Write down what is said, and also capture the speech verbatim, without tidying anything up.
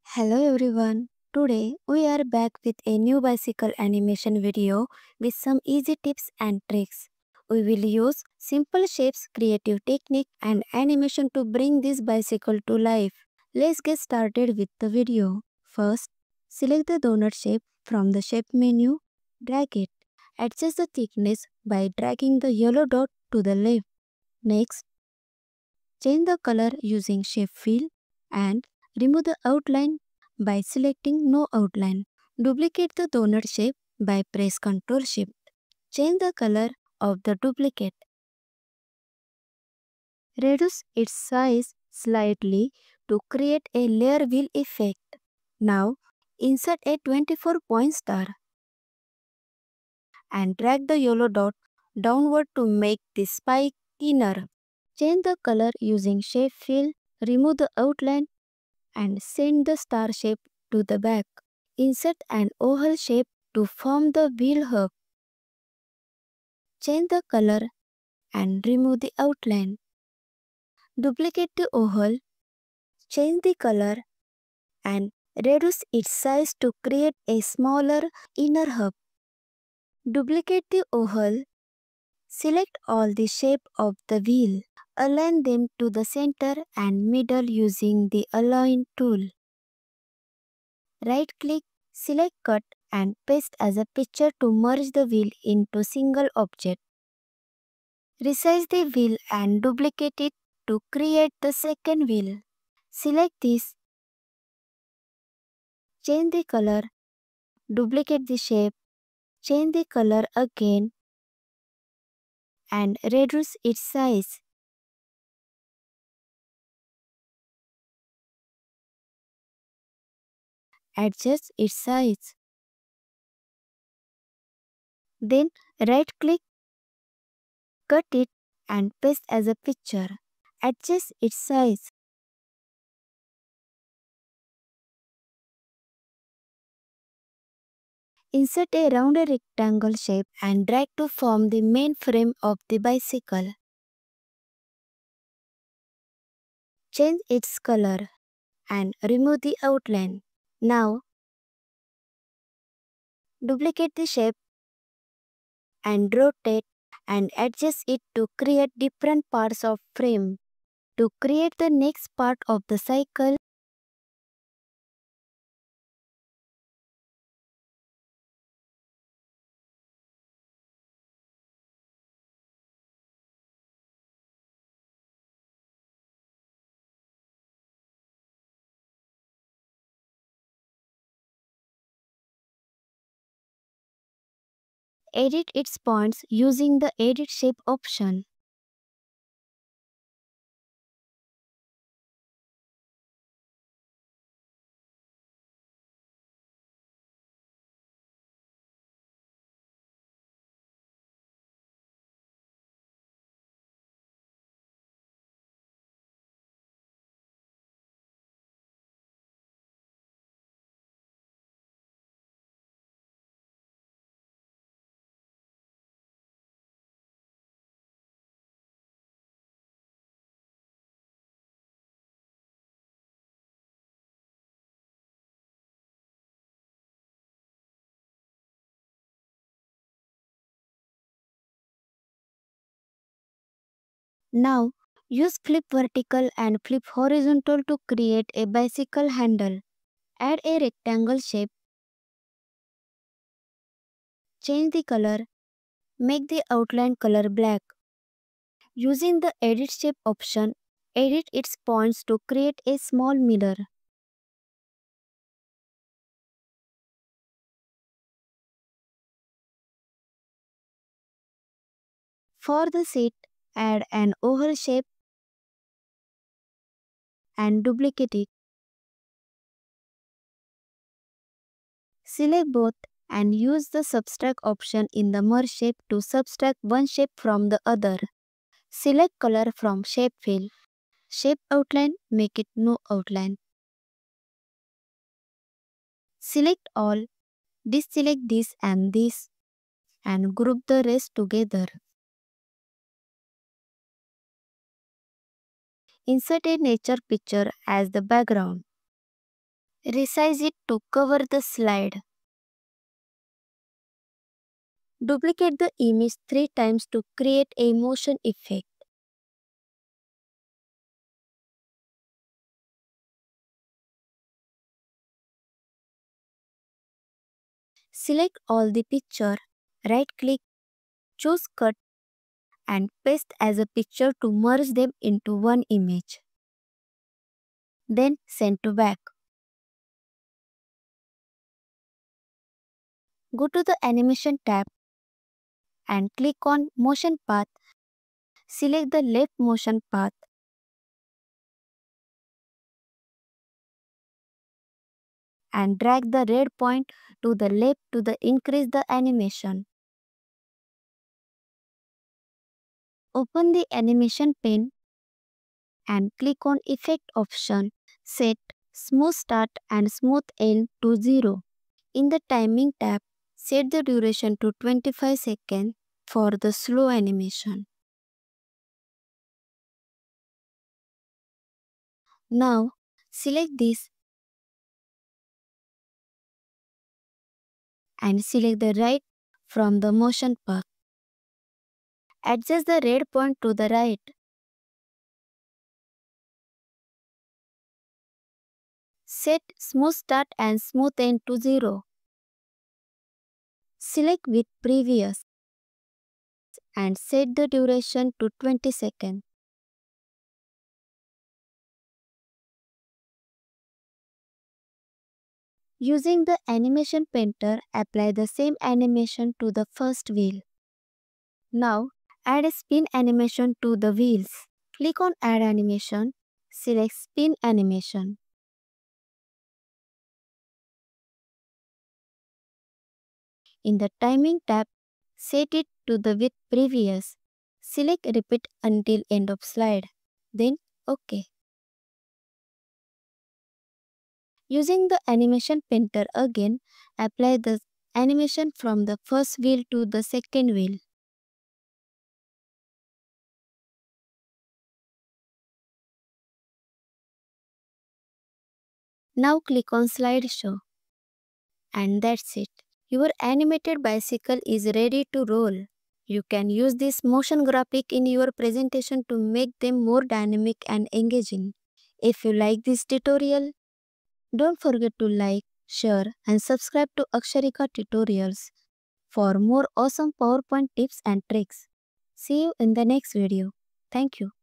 Hello everyone. Today we are back with a new bicycle animation video with some easy tips and tricks. We will use simple shapes, creative technique and animation to bring this bicycle to life. Let's get started with the video. First, select the donut shape from the shape menu. Drag it. Adjust the thickness by dragging the yellow dot to the left. Next, change the color using shape fill and remove the outline by selecting no outline. Duplicate the donut shape by press Ctrl Shift. Change the color of the duplicate. Reduce its size slightly to create a layer wheel effect. Now insert a twenty-four point star and drag the yellow dot downward to make the spike thinner. Change the color using shape fill, remove the outline and send the star shape to the back. Insert an oval shape to form the wheel hub. Change the color and remove the outline. Duplicate the oval, change the color and reduce its size to create a smaller inner hub. Duplicate the oval, select all the shape of the wheel. Align them to the center and middle using the Align tool. Right click, select Cut and paste as a picture to merge the wheel into single object. Resize the wheel and duplicate it to create the second wheel. Select this, change the color, duplicate the shape, change the color again and reduce its size. Adjust its size. Then right click, cut it and paste as a picture. Adjust its size. Insert a rounded rectangle shape and drag to form the main frame of the bicycle. Change its color and remove the outline. Now, duplicate the shape and rotate and adjust it to create different parts of frame. To create the next part of the cycle, edit its points using the Edit Shape option. Now, use flip vertical and flip horizontal to create a bicycle handle. Add a rectangle shape. Change the color. Make the outline color black. Using the Edit Shape option, edit its points to create a small mirror. For the seat, add an oval shape and duplicate it. Select both and use the subtract option in the merge shape to subtract one shape from the other. Select color from shape fill. Shape outline, make it no outline. Select all, deselect this and this and group the rest together. Insert a nature picture as the background. Resize it to cover the slide. Duplicate the image three times to create a motion effect. Select all the picture, right-click, choose Cut and paste as a picture to merge them into one image. Then send to back. Go to the Animation tab and click on Motion Path. Select the left motion path. And drag the red point to the left to the increase the animation. Open the animation pane and click on Effect option. Set Smooth Start and Smooth End to zero. In the Timing tab, set the duration to twenty-five seconds for the slow animation. Now, select this and select the right from the motion path. Adjust the red point to the right. Set Smooth Start and Smooth End to zero. Select with Previous and set the duration to twenty seconds. Using the Animation Painter, apply the same animation to the first wheel. Now, add a spin animation to the wheels. Click on Add Animation, select Spin Animation. In the Timing tab, set it to the with Previous. Select Repeat until end of slide. Then OK. Using the Animation Painter again, apply the animation from the first wheel to the second wheel. Now click on Slideshow. And that's it. Your animated bicycle is ready to roll. You can use this motion graphic in your presentation to make them more dynamic and engaging. If you like this tutorial, don't forget to like, share and subscribe to Akshrika tutorials for more awesome PowerPoint tips and tricks. See you in the next video. Thank you.